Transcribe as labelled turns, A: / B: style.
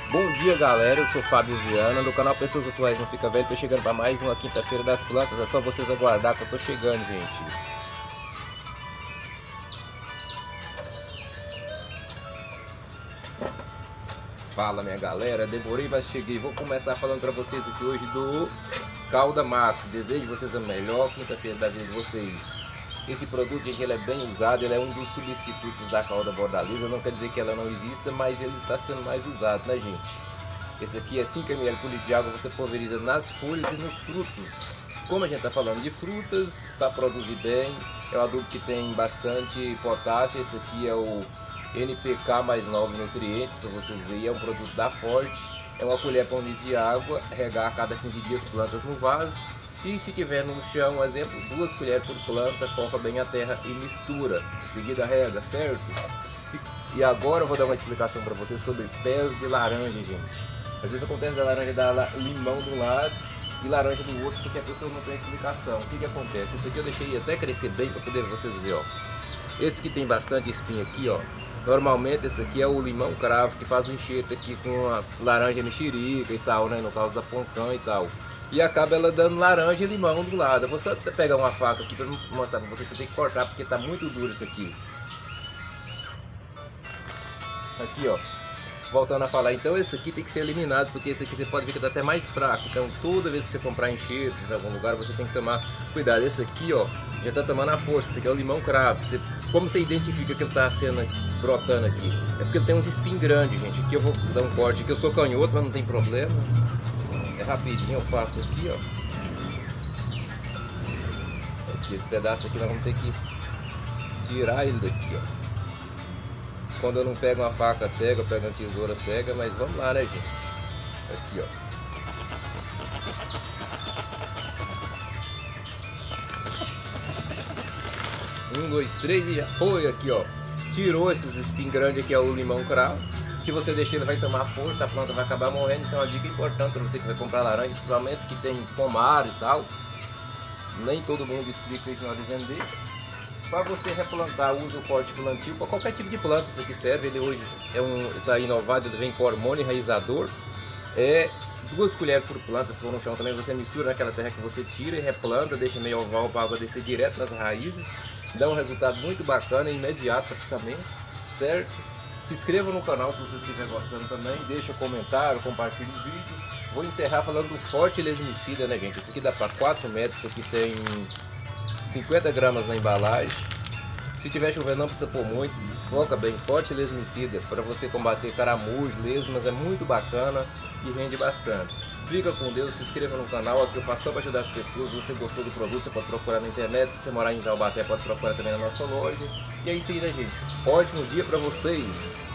A: Bom dia, galera, eu sou Fábio Viana do canal Pessoas Atuais Não Fica Velho. Tô chegando para mais uma quinta-feira das plantas. É só vocês aguardar que eu tô chegando, gente. Fala, minha galera, demorei, mas cheguei. Vou começar falando para vocês aqui hoje do Cauda Max. Desejo vocês a melhor quinta-feira da vida de vocês. Esse produto, gente, ele é bem usado, ele é um dos substitutos da cauda bordalisa. Não quer dizer que ela não exista, mas ele está sendo mais usado, né, gente? Esse aqui é 5 ml por litro de água, você pulveriza nas folhas e nos frutos. Como a gente está falando de frutas, para produzir bem, é um adubo que tem bastante potássio. Esse aqui é o NPK mais 9 nutrientes, para vocês verem, é um produto da Forte. É uma colher por litro de água, regar a cada 15 dias plantas no vaso. E se tiver no chão, exemplo, 2 colheres por planta, foca bem a terra e mistura. Em seguida rega, certo? E agora eu vou dar uma explicação para vocês sobre pés de laranja, gente. Às vezes acontece da laranja dar limão de um lado e laranja do outro, porque a pessoa não tem explicação. O que acontece? Esse aqui eu deixei até crescer bem para poder vocês verem, ó. Esse que tem bastante espinho aqui, ó. Normalmente esse aqui é o limão cravo, que faz um enxerto aqui com a laranja mexerica e tal, né? No caso da poncã e tal. E acaba ela dando laranja e limão do lado. Eu vou só pegar uma faca aqui para mostrar para vocês que eu tenho que cortar, porque tá muito duro isso aqui. Aqui, ó. Voltando a falar, então esse aqui tem que ser eliminado, porque esse aqui você pode ver que tá até mais fraco. Então toda vez que você comprar enxertos em algum lugar, você tem que tomar cuidado. Esse aqui, ó, já tá tomando a força. Esse aqui é o limão cravo. Como você identifica que ele tá sendo brotando aqui? É porque ele tem uns espinhos grandes, gente. Aqui eu vou dar um corte aqui. Eu sou canhoto, mas não tem problema. É rapidinho, eu faço aqui, ó. Aqui, esse pedaço aqui nós vamos ter que tirar ele daqui, ó. Quando eu não pego uma faca cega, eu pego uma tesoura cega, mas vamos lá, né, gente? Aqui, ó. 1, 2, 3 e já foi aqui, ó. Tirou esses espinhos grandes aqui, é o limão cravo. Se você deixar, ele vai tomar força, a planta vai acabar morrendo. Isso é uma dica importante para você que vai comprar laranja, principalmente que tem pomar e tal. Nem todo mundo explica isso na hora de vender. Para você replantar, usa o Forte Plantio para qualquer tipo de planta. Isso aqui serve. Ele hoje está inovado, ele vem com hormônio enraizador. 2 colheres por planta. Se for no chão também, você mistura naquela terra que você tira e replanta, deixa meio oval para a água descer direto nas raízes. Dá um resultado muito bacana, imediato praticamente, certo? Se inscreva no canal se você estiver gostando também, deixa um comentário, compartilhe o vídeo. Vou encerrar falando do Forte Lesmicida, né, gente? Esse aqui dá para 4 metros, esse aqui tem 50 gramas na embalagem. Se tiver chovendo não precisa pôr muito, foca bem. Forte Lesmicida para você combater caramujo, lesmas, é muito bacana e rende bastante. Fica com Deus, se inscreva no canal, aqui eu faço só para ajudar as pessoas. Se você gostou do produto, você pode procurar na internet. Se você morar em Taubaté, pode procurar também na nossa loja. E é isso aí, né, gente? Ótimo dia para vocês!